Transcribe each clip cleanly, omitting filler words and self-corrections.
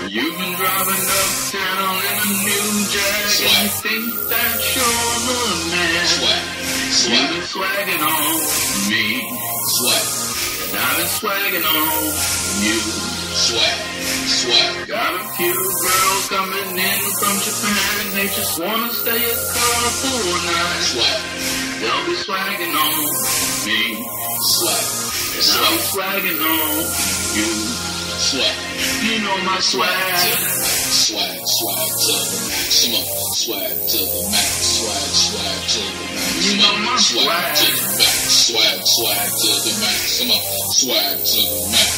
You've been driving uptown in a new Jag, and you think that you're the man. You've been swagging on me, and I've been swagging on you. Got a few girls coming in from Japan, they just wanna stay a couple nights. They'll be swagging on me, and I'll be swagging on you. You know my swag. Swag to the maximum. Swag to the max. Swag to the maximum. You know my swag. To the max. Swag to the maximum. Swag to the max.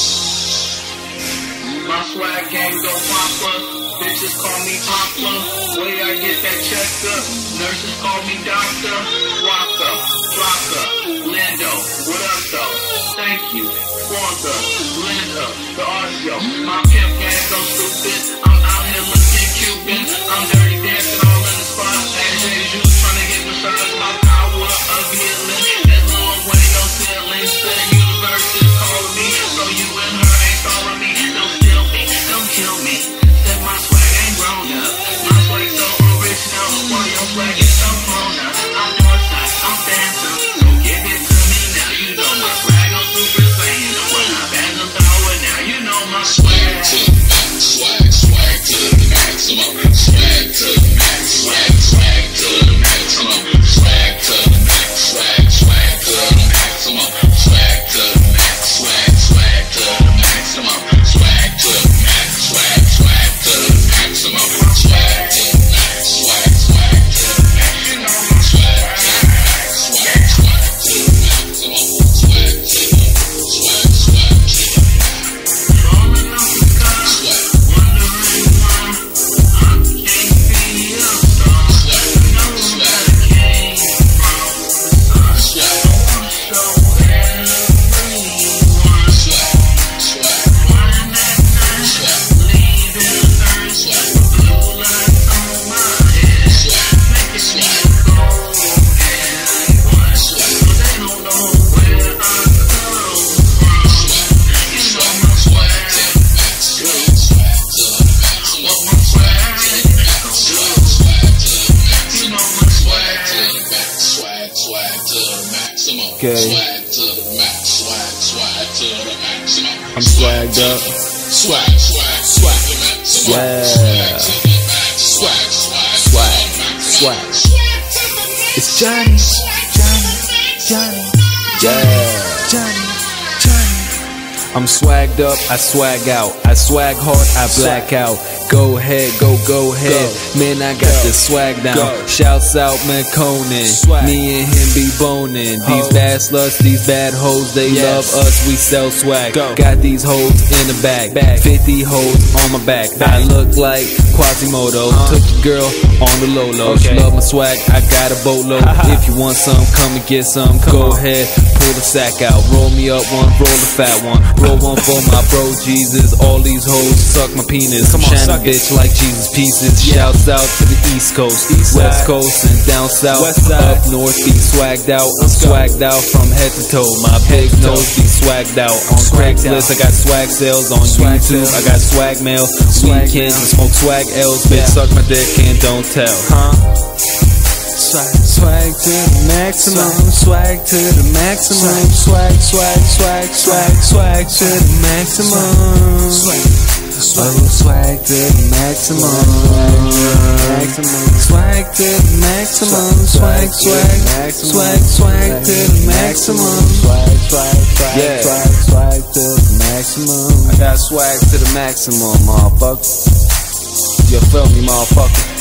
My swag game go pop-up. Bitches call me Papa. Way I get that checked up. Nurses call me Doctor. Waka, Flocka, Lindo. What up though? Thank you for the Linda, the audio. My pimp gang go stupid. I'm out here looking Cuban. I'm dirty dancing all in the spot. AJ Juice trying to get massaged. My power of healing. That long way, no ceiling. The universe is calling me. So you and her ain't calling me. Don't steal me, don't kill me. Said my swag ain't grown up. My swag so original. While your swag is so grown up. I'm Northside, I'm dancing. So give it to me now. You know my swag on Super Saiyan. When I bang the power now, you know my swag. To the max. Swag to the maximum. Swag to the max. Swag to the maximum. Swag to the max. Swag to the maximum. Swag to the max. Swag to the maximum. Swag to the max. Swag to the maximum. Swag to the max. Swag to the max. You know my swag to the max. Swag to the maximum. Swag to the Rolling up the car, wondering why I can't be a star. Know that I came from the sun. I wanna show everyone. Flying that night, leaving Earth, blue lights on my head, making me go and one. So they don't know where I come from. You know my swag. Okay. I'm swagged up. Swag. It's Johnny. I'm swagged up, I swag out. I swag hard, I black out. Go ahead, go ahead. Man, I got the swag down. Shouts out Makonnen. Me and him be boning. These bad sluts, these bad hoes, they love us, we sell swag. Got these hoes in the bag. 50 hoes on my back. I look like Quasimodo. Took your girl on the low. She love my swag, I got a boatload. If you want some, come and get some. Go ahead, pull the sack out. Roll me up one, roll the fat one. Roll one for my bro Jesus. All these hoes suck my penis. I'm Shannon bitch like Jesus pieces. Shouts out to the East Coast, West Coast, and down south. Up north be swagged out. I'm swagged out from head to toe. My big nose be swagged out. On Craigslist I got swag sales. On YouTube I got swag mail. Weekends I smoke swag L's. Bitch suck my dick and don't tell. Swag to the maximum. Swag to the maximum. Swag to the maximum. Swag to the maximum. Swag to the maximum. Swag to the maximum. Swag to the maximum. I got swag to the maximum, motherfucker. You feel me, motherfucker?